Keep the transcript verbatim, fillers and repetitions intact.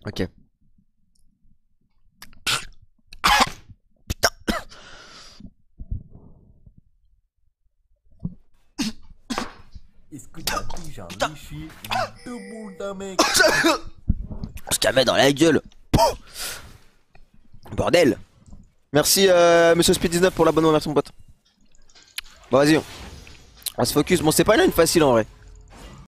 Ok. Est-ce que t'as déjà léché les deux boules d'un mec? On se calme dans la gueule. Bordel. Merci euh, Monsieur Speed dix-neuf pour l'abonnement, merci mon pote. Bon vas-y, on... on se focus. Bon c'est pas une ligne facile en vrai.